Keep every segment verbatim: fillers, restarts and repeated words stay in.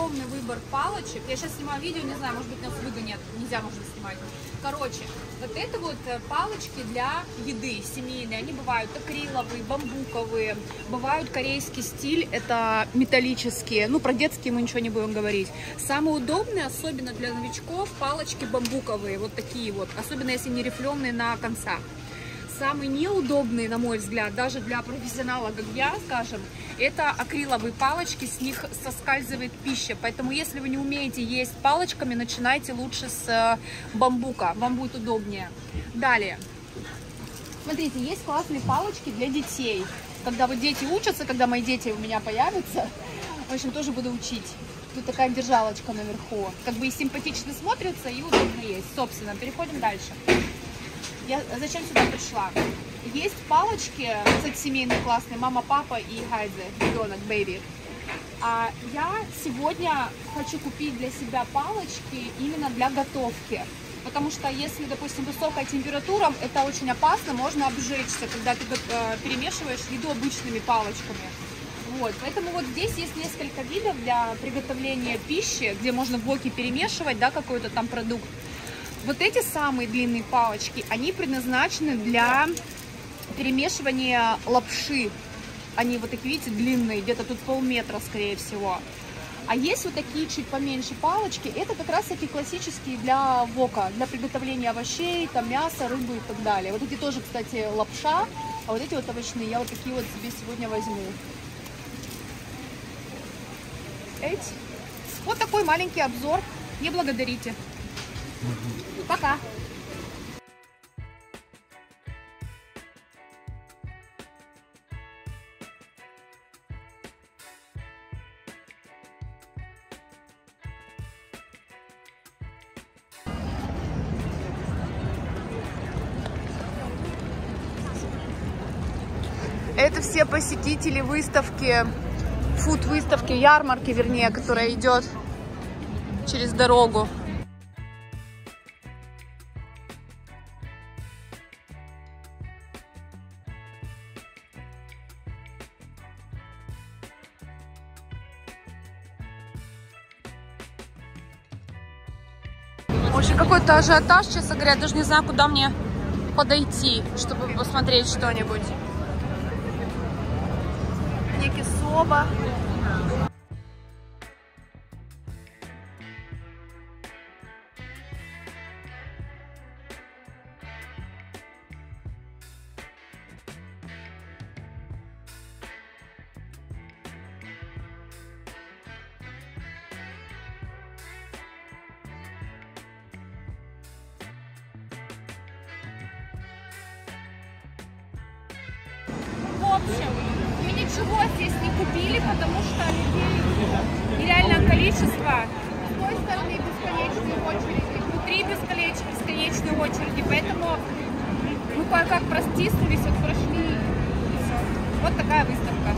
огромный выбор палочек. Я сейчас снимаю видео, не знаю, может быть, нас выгонят, нельзя, можно снимать. Короче, вот это вот палочки для еды семейные. Они бывают акриловые, бамбуковые, бывают корейский стиль, это металлические. Ну, про детские мы ничего не будем говорить. Самые удобные, особенно для новичков, палочки бамбуковые, вот такие вот, особенно если не рифленые на концах. Самые неудобные, на мой взгляд, даже для профессионала, как я, скажем, это акриловые палочки, с них соскальзывает пища. Поэтому, если вы не умеете есть палочками, начинайте лучше с бамбука. Вам будет удобнее. Далее. Смотрите, есть классные палочки для детей. Когда вот дети учатся, когда мои дети у меня появятся, в общем, тоже буду учить. Тут такая держалочка наверху. Как бы и симпатично смотрится, и удобно есть. Собственно, переходим дальше. Я зачем сюда пришла? Есть палочки, кстати, семейные классные, мама, папа и Хайзе, ребенок, бэйби. А я сегодня хочу купить для себя палочки именно для готовки. Потому что если, допустим, высокая температура, это очень опасно, можно обжечься, когда ты э, перемешиваешь еду обычными палочками. Вот, поэтому вот здесь есть несколько видов для приготовления пищи, где можно в воке перемешивать, да, какой-то там продукт. Вот эти самые длинные палочки, они предназначены для перемешивания лапши. Они вот такие, видите, длинные, где-то тут полметра, скорее всего. А есть вот такие чуть поменьше палочки, это как раз таки классические для вока, для приготовления овощей, там мяса, рыбы и так далее. Вот эти тоже, кстати, лапша, а вот эти вот овощные я вот такие вот себе сегодня возьму. Эть. Вот такой маленький обзор. Не благодарите. Пока. Это все посетители выставки, фуд-выставки, ярмарки, вернее, которая идет через дорогу. В общем, какой-то ажиотаж, честно говоря, даже не знаю, куда мне подойти, чтобы посмотреть что-нибудь. Якисоба. В общем, мы ничего здесь не купили, потому что людей нереальное количество. С той стороны бесконечные очереди, внутри бесконечные, бесконечные очереди. Поэтому мы кое-как простиснулись, вот прошли. И все. Вот такая выставка.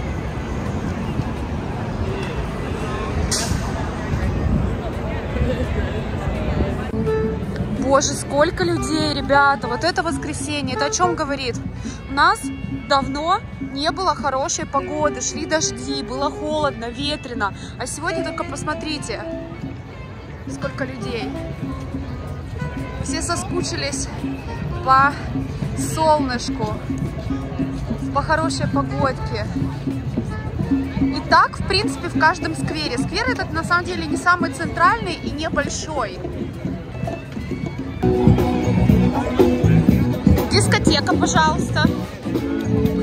Боже, сколько людей, ребята. Вот это воскресенье. Это о чем говорит? У нас давно не было хорошей погоды. Шли дожди, было холодно, ветрено. А сегодня только посмотрите, сколько людей. Все соскучились по солнышку, по хорошей погодке. И так, в принципе, в каждом сквере. Сквер этот, на самом деле, не самый центральный и небольшой. Дискотека, пожалуйста.